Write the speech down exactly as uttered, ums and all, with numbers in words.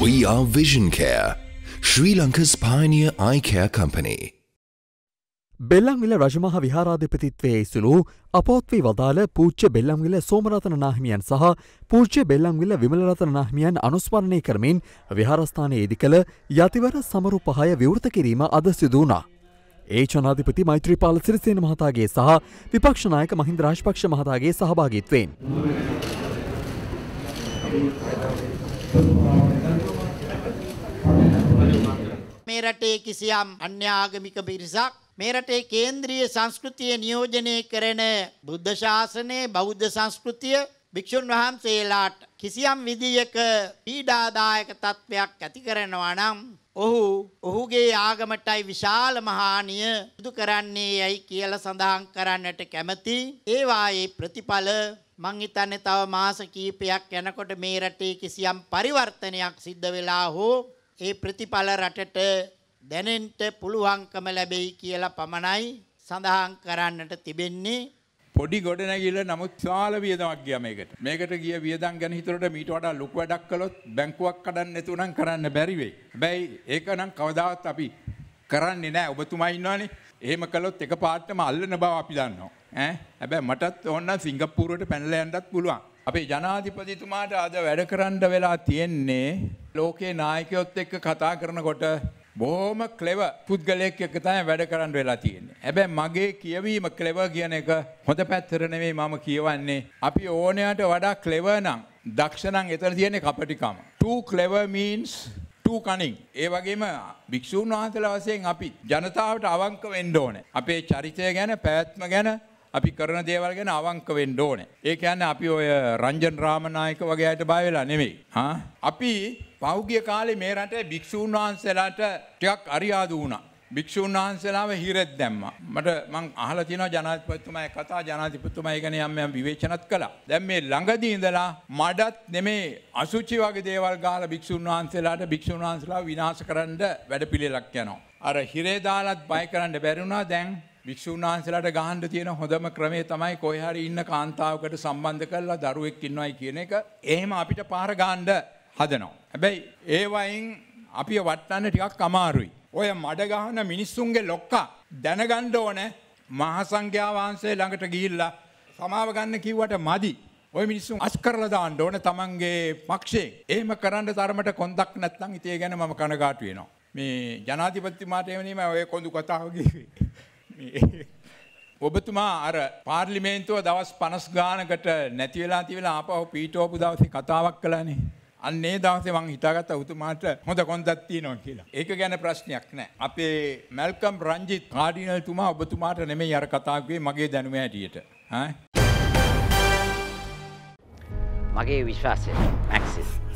We are Vision Care, Sri Lanka's pioneer eye care company. Bellanwila රජමහා විහාරාධිපතිත්වයේ ඉසුළු අපොත්වී වදාළ පූජ්‍ය බෙල්ලන්විල සෝමරතන නාහිමියන් සහ පූජ්‍ය බෙල්ලන්විල විමලරතන නාහිමියන් අනුස්මරණය කරමින් විහාරස්ථානයේ ඉදිකළ යතිවර සමරු පහය විවෘත කිරීම අද සිදු වුණා. ඒ ජනාධිපති මෛත්‍රීපාල සිරිසේන මහතාගේ සහ විපක්ෂ නායක මහින්ද රාජපක්ෂ මහතාගේ සහභාගීත්වයෙන් මේ රටේ කිසියම් අන්‍යාගමික පිරිසක් මේ රටේ කේන්ද්‍රීය සංස්කෘතිය නියෝජනය කරන බුද්ධ ශාසනය බෞද්ධ සංස්කෘතිය භික්ෂුන් වහන්සේලාට කිසියම් විදියක පීඩාදායක තත්ත්වයක් ඇති කරනවා නම් ඔහු ඔහුගේ ආගමටයි විශාල මහානිය සිදු කරන්නේ යයි කියලා සඳහන් කරන්නට කැමැති. ඒ වායේ ප්‍රතිඵල මං හිතන්නේ තව මාස කිහිපයක් යනකොට මේ රටේ කිසියම් පරිවර්තනයක් සිද්ධ වෙලා හෝ ඒ ප්‍රතිඵල රටට දැනෙන්න පුළුවන්කම ලැබෙයි කියලා පමණයි සඳහන් කරන්නට තිබෙන්නේ. පොඩි ගොඩනැගිල්ල නමුත් විශාල වියදමක් ගියා මේකට. මේකට ගිය වියදම් ගැන හිතුවට මීට වඩා ලොකු වැඩක් කළොත් බැංකුවක් කඩන්න නැතුව නම් කරන්න බැරි වෙයි. හැබැයි ඒක නම් කවදාවත් අපි කරන්නේ නැහැ. ඔබතුමා ඉන්නවනේ. එහෙම කළොත් එකපාරටම අල්ලන බව අපි දන්නවා. ඈ හැබැයි මටත් ඕන නම් සිංගප්පූරුවට පැනලා යන්නත් පුළුවන්. අපේ ජනාධිපතිතුමාට අද වැඩ කරන්න වෙලා තියෙන්නේ ලෝකේ නායකයොත් එක්ක කතා කරනකොට බොහොම ක්ලෙවර් පුද්ගලයෙක් එක්ක තමයි වැඩ කරන්න වෙලා තියෙන්නේ. හැබැයි මගේ කියවීම ක්ලෙවර් කියන එක හොඳ පැත්තට නෙමෙයි මම කියවන්නේ. අපි ඕනෑමට වඩා ක්ලෙවර් නම් දක්ෂ නම් එතන තියෙන්නේ කපටිකම. Too clever means too cunning. ඒ වගේම භික්ෂුන් වහන්සේලා වශයෙන් අපි ජනතාවට අවංක වෙන්න ඕනේ. අපේ චරිතය ගැන පැවැත්ම ගැන අපි කරන දේවල් ගැන අවංක වෙන්න ඕනේ. ඒ කියන්නේ අපි ඔය රංජන් රාමනායක වගේ අයට බය වෙලා නෙමෙයි. හා අපි පෞගිය කාලේ මේ රටේ භික්ෂුන් වහන්සේලාට ටිකක් අරියාදු වුණා. භික්ෂුන් වහන්සේලාම හිරෙත් දැම්මා. මට මං අහලා තියෙනවා ජනාධිපතිතුමා ඒ කතා ජනාධිපතිතුමා ඒ ගැන යම් යම් විවේචනත් කළා. දැන් මේ ළඟදී ඉඳලා මඩත් නෙමේ අසුචි වගේ දේවල් ගහලා භික්ෂුන් වහන්සේලාට භික්ෂුන් වහන්සේලා විනාශ කරන්න වැඩපිළිවෙලක් යනවා. අර හිරේ දාලත් බය කරන්න බැරි වුණා. දැන් භික්ෂුන් වහන්සේලාට ගහන්න තියෙන හොඳම ක්‍රමය තමයි කොහේ හරි ඉන්න කාන්තාවකට සම්බන්ධ කරලා දරුවෙක් ඉන්නවයි කියන එක. එහෙම අපිට පාර ගන්න හදනවා. හැබැයි ඒ වයින් අපි වටන්න ටිකක් අමාරුයි. ඔය මඩ ගහන මිනිස්සුන්ගේ ලොක්කා දැනගන්න ඕනේ මහා සංඝයා වහන්සේ ළඟට ගිහිල්ලා සමාව ගන්න කිව්වට මදි. ඔය මිනිස්සුන් අස් කරලා දාන්න ඕනේ තමන්ගේ පක්ෂේ. එහෙම කරන්න තරමට කොන්දක් නැත්නම් ඉතින් ඒ ගැන මම කනගාටු වෙනවා. මේ ජනාධිපතිතුමාට එවනීම ඔය කොඳු කතාව කිව්වේ. ඔබතුමා අර පාර්ලිමේන්තුව දවස් පනස් ගානකට නැති වෙලා තියලා ආපහු පීටෝපු දවසේ කතාවක් කළානේ. අන්න ඒ දවසේ මං හිතාගත්තා උතුමාට හොඳ කොන්දක් තියෙනවා කියලා. ඒක ගැන ප්‍රශ්නයක් නැහැ. අපේ මැල්කම් රංජිත් කාඩිනල් තුමා ඔබතුමාට නෙමෙයි අර කතා කිව්වේ මගේ දැනුම හැටියට. ඈ මගේ විශ්වාසය මැක්සිස්